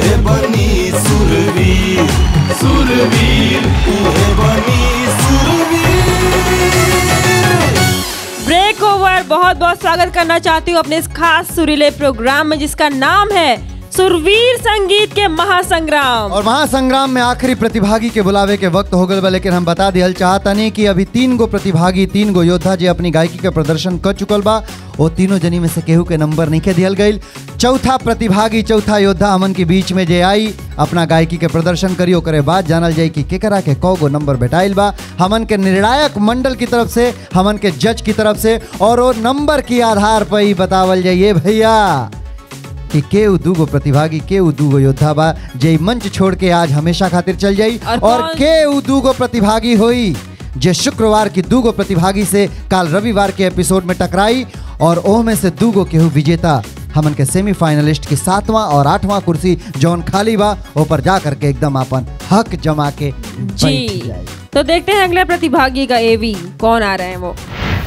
उहे बनी सुरवीर, सुरवीर उहे बनी सुरवीर। Break over. बहुत बहुत स्वागत करना चाहती हूँ अपने इस खास सुरीले प्रोग्राम में जिसका नाम है सुरवीर संगीत के महासंग्राम। और महासंग्राम में आखिरी प्रतिभागी के बुलावे के वक्त हो गल बा, लेकिन हम बता दिया चाहता नहीं कि अभी 3 गो प्रतिभागी, 3 गो योद्धा जो अपनी गायकी के प्रदर्शन कर चुकल बा, वो तीनों जनी में से केहू के नंबर नहीं के दियल गई। चौथा प्रतिभागी, चौथा योद्धा हमन के बीच में जे आई अपना गायकी के प्रदर्शन करी, ओकरे बाद जानल जाई कि केकरा के कौ गो नंबर बेटाइल बा हमन के निर्णायक मंडल की तरफ से, हमन के जज की तरफ से, और वो नंबर के आधार पर ही बतावल जाइए भैया कि के दूगो प्रतिभागी, के दूगो योद्धा बा जे मंच छोड़ के आज हमेशा खातिर चल जाई, और के दूगो प्रतिभागी होई जे शुक्रवार की 2 गो प्रतिभागी से काल रविवार के एपिसोड में टकराई, और ओह में से 2 गो केहू विजेता हमन के सेमीफाइनलिस्ट की 7वां और 8वां कुर्सी जौन खाली बा ओ पर जा करके एकदम अपन हक जमा के जी। तो देखते हैं अगले प्रतिभागी का एवी कौन आ रहे हैं वो।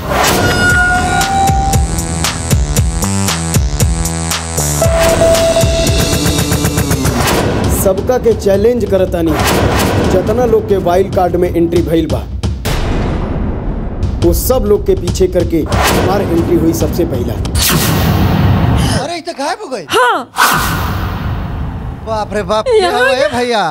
सबका के चैलेंज करतानी जितना लोग के वाइल्ड कार्ड में एंट्री भइल बा वो सब लोग के पीछे करके हमार एंट्री हुई सबसे पहला। अरे इतना गायब हो गए। हाँ। बाप रे बाप, क्या हुआ है भैया?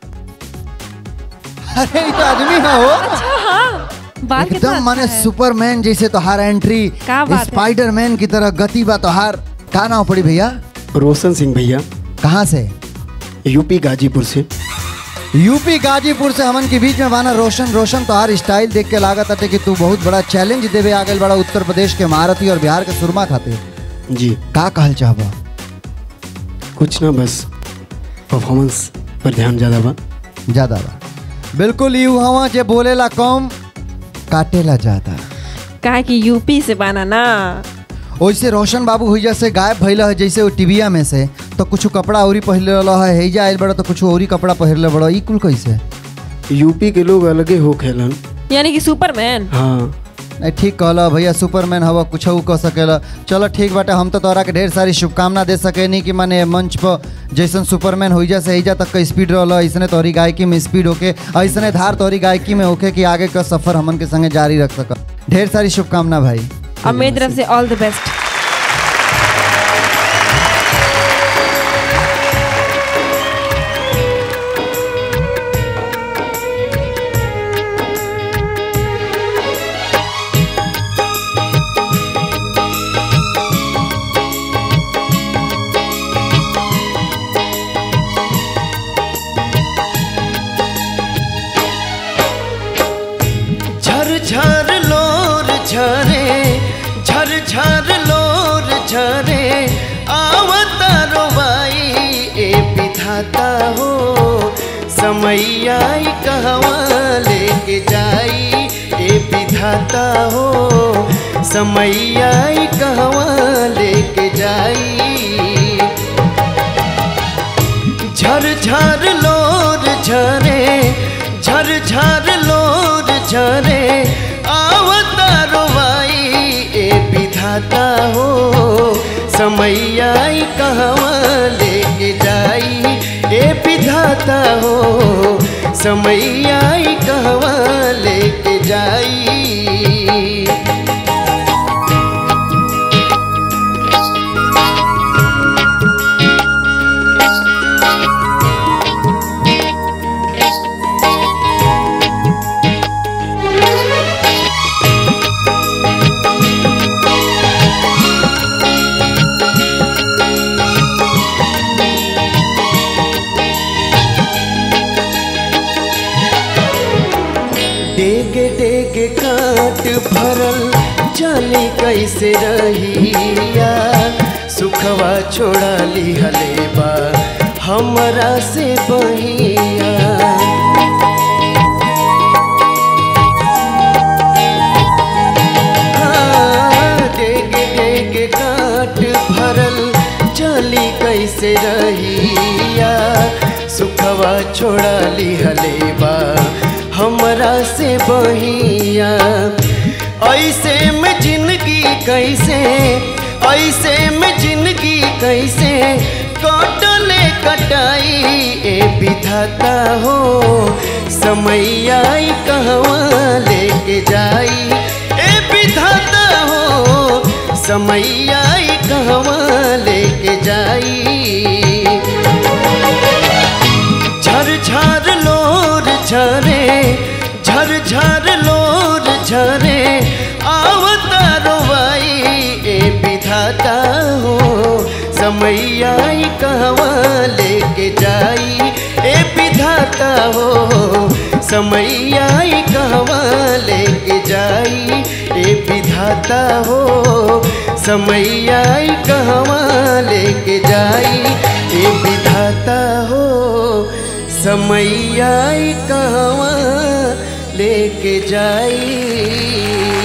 अरे इतना आदमी है हो। अच्छा हाँ। एकदम माने सुपरमैन जैसे तो हर एंट्री, स्पाइडरमैन की तरह गति बा तो हर। का नाम पड़ी भैया? रोशन सिंह भैया। कहाँ से? यूपी गाजीपुर से। यूपी गाजीपुर से हमन के बीच में बाना रोशन। रोशन तो हर स्टाइल देख के लागत है कि तू बहुत बड़ा चैलेंज देवे आगे बड़ा उत्तर प्रदेश के महारथी और बिहार के सुरमा खाते। जी का कहल चाहबा? कुछ ना, बस परफॉर्मेंस पर ध्यान ज्यादा बा। बिल्कुल यू हवा जे बोलेला कम काटेला ज्यादा। का कि यूपी से बाना ना। वैसे रोशन बाबू हुई जैसे गायब भइला है जैसे वो टीविया में से, तो कुछ कपड़ा औरी पहिरले है, हेजा आइल बड़ा तो कुछ औरी कपड़ा पहिरले बड़ा, ई कुल कैसे? यूपी के लोग अलगे हो खेलन। यानी कि सुपरमैन। हाँ नहीं ठीक कहला भैया, सुपरमैन हवा कुछ कह सकेला। चलो ठीक बाटे, हम तो तोरा के ढेर सारी शुभकामना दे सके नहीं कि माने मंच पर जैसन सुपरमैन हो जा से हेजा तक का स्पीड रहा, ऐसने तोहरी गायकी में स्पीड होके, ऐसने धार तोहरी गायकी में होके कि आगे का सफर हमन के संगे जारी रख सका। ढेर सारी शुभकामना भाई। अब मेरी तरफ से ऑल द बेस्ट। झर लोर झरे, झर लोर झरे, आवता रोवाई ए विधाता हो, समैया कहवा लेके जाई ए विधाता हो, समैया कहवा लेके जाई। झर लोर झरे, झर लोर झरे, आवता रोवाई ए विधाता हो, समैया कहवा लेके जाई ए विधाता हो, समैया कहवा लेके जाई। डेगे डेगे काट भरल जाने कैसे रहिया, सुखवा छोड़ा ली हलेबा हमरा से बहिया। हाँ, डेगे डेगे काट भरल जाली कैसे रहिया, सुखवा छोड़ा ली हलेबा हमरा से बहिया। ऐसे में जिंदगी कैसे, ऐसे में जिंदगी कैसे कटले कटाई विधाता हो समैया कहवा लेके जाई, ए विधाता हो समैया कहवा लेके जाई। झरझर लोर झरे, झरझर लोर झरे आवता रोवाई, ए विधाता हो समैया कहवा लेके जाई, ए विधाता हो समैया कहवा लेके जाई, ए विधाता हो समैया कहवा लेके जाई, ए विधाता हो समैया कहवा लेके जाई।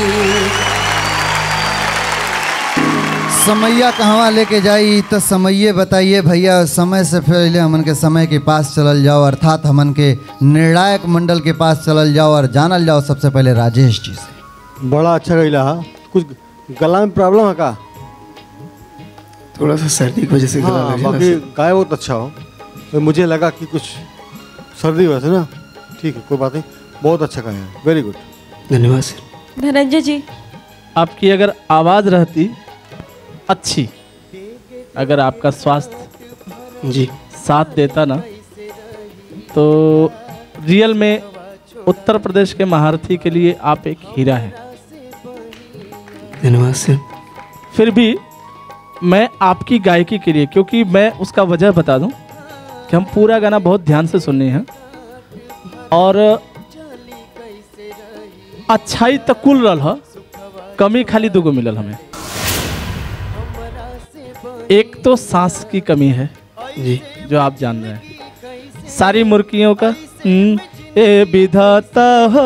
समैया कहवा लेके जाई तो समये बताइए भैया। समय से पहले हमन के समय के पास चलल जाओ, अर्थात हमन के निर्णायक मंडल के पास चलल जाओ और जानल जाओ सबसे पहले राजेश जी से। बड़ा अच्छा गईला हा। कुछ गला में प्रॉब्लम है का? थोड़ा सा सर्दी की वजह से गला हाँ, लग रहा बाकी है। गाय बहुत अच्छा हो। तो मुझे लगा कि कुछ सर्दी हुआ था ना। ठीक है, कोई बात नहीं, बहुत अच्छा गाया है, वेरी गुड। धन्यवाद सर। धनंजय जी, आपकी अगर आवाज़ रहती अच्छी, अगर आपका स्वास्थ्य जी साथ देता ना, तो रियल में उत्तर प्रदेश के महारथी के लिए आप एक हीरा हैं। धन्यवाद सर। फिर भी मैं आपकी गायकी के लिए, क्योंकि मैं उसका वजह बता दूं कि हम पूरा गाना बहुत ध्यान से सुनने हैं और अच्छाई तो कुल रहा, कमी खाली दुगो मिलल हमें। एक तो सांस की कमी है जी, जो आप जान रहे हैं। सारी मुर्गियों का ए विधाता हो,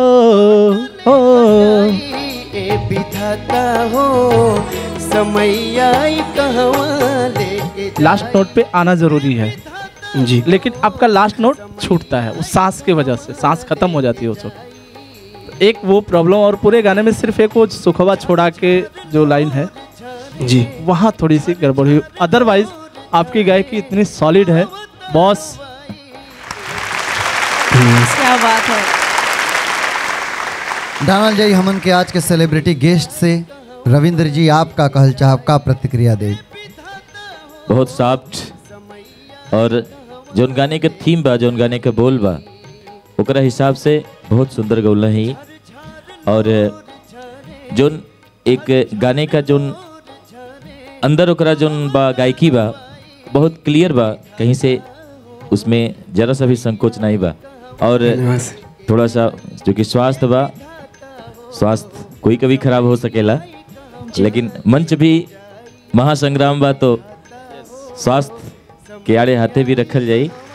ए विधाता हो समैया कहवा लेके जाई। लास्ट नोट पे आना जरूरी है जी, लेकिन आपका लास्ट नोट छूटता है उस सांस की वजह से, सांस खत्म हो जाती है उस वक्त। एक वो प्रॉब्लम, और पूरे गाने में सिर्फ एक वो सुखवा छोड़ा के जो लाइन है जी, वहाँ थोड़ी सी गड़बड़ हुई। अदरवाइज आपकी गायकी इतनी सॉलिड है बॉस। क्या बात है। जानल जाई हमन के आज के सेलिब्रिटी गेस्ट से। रविंद्र जी, आपका कहल चाहब का प्रतिक्रिया दे? बहुत सॉफ्ट, और जौन गाने के थीम बा, जौन गाने के बोल बा, ओकरा हिसाब से बहुत सुंदर गौला है। और जौन एक गाने का जौन अंदर ओकरा जौन बा गायकी बा बहुत क्लियर बा, कहीं से उसमें जरा सा भी संकोच नहीं बा। और धन्यवाद सर। थोड़ा सा जो कि स्वास्थ्य बा, स्वास्थ्य कोई कभी खराब हो सकेला, लेकिन मंच भी महासंग्राम बा, तो स्वास्थ्य के आड़े हाथे भी रखल जाई।